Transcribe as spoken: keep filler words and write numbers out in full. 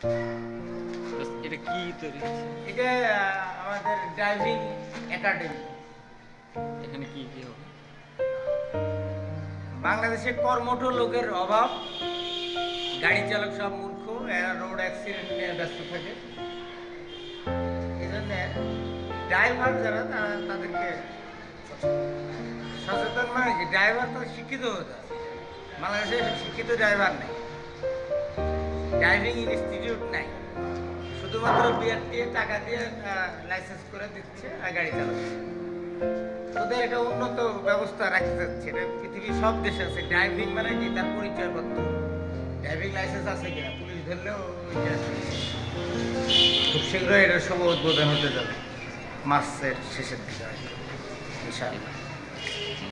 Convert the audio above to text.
এটা কি তৈরি হচ্ছে? এটা আহ, আমাদের ড্রাইভিং একাডেমি। এখানে কি কি হবে? বাংলাদেশে কর্মঠ লোকের অভাব, গাড়ি চালক সব মূর্খ, এরা রোড অ্যাক্সিডেন্ট নিয়ে ব্যস্ত থাকে। এই জন্য ড্রাইভার যারা তারা তাদেরকে সচেতন, মানে কি ড্রাইভার তো শিক্ষিত হতে হবে। বাংলাদেশে শিক্ষিত ড্রাইভার নেই, ড্রাইভিং ইনস্টিটিউট নাই, শুধুমাত্র বিআর দিয়ে টাকা দিয়ে লাইসেন্স করে দিচ্ছে আর গাড়ি চালাচ্ছে। ওদের একটা উন্নত ব্যবস্থা রাখতে যাচ্ছে, এটা পৃথিবীর সব দেশে আছে। ড্রাইভিং মানে কি তার পরিচয়পত্র, ড্রাইভিং লাইসেন্স আছে কিনা, পুলিশ ধরলেও ওইটা খুব শীঘ্রই এটা শুভ উদ্বোধন হতে যাবে মাসের শেষের দিকে, ইনশাআল্লাহ।